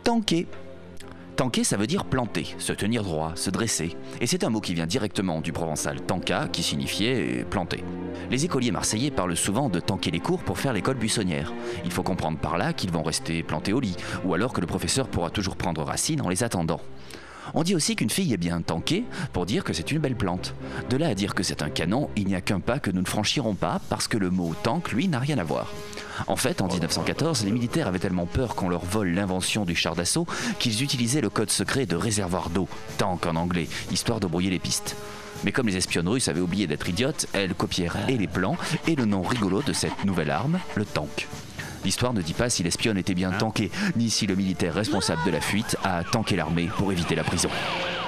Tanker. Tanker, ça veut dire planter, se tenir droit, se dresser. Et c'est un mot qui vient directement du provençal tanka, qui signifiait planter. Les écoliers marseillais parlent souvent de tanker les cours pour faire l'école buissonnière. Il faut comprendre par là qu'ils vont rester plantés au lit, ou alors que le professeur pourra toujours prendre racine en les attendant. On dit aussi qu'une fille est bien tankée pour dire que c'est une belle plante. De là à dire que c'est un canon, il n'y a qu'un pas que nous ne franchirons pas parce que le mot tank, lui, n'a rien à voir. En fait, en 1914, les militaires avaient tellement peur qu'on leur vole l'invention du char d'assaut qu'ils utilisaient le code secret de réservoir d'eau, tank en anglais, histoire de brouiller les pistes. Mais comme les espionnes russes avaient oublié d'être idiotes, elles copièrent et les plans et le nom rigolo de cette nouvelle arme, le tank. L'histoire ne dit pas si l'espionne était bien tankée, ni si le militaire responsable de la fuite a tanké l'armée pour éviter la prison.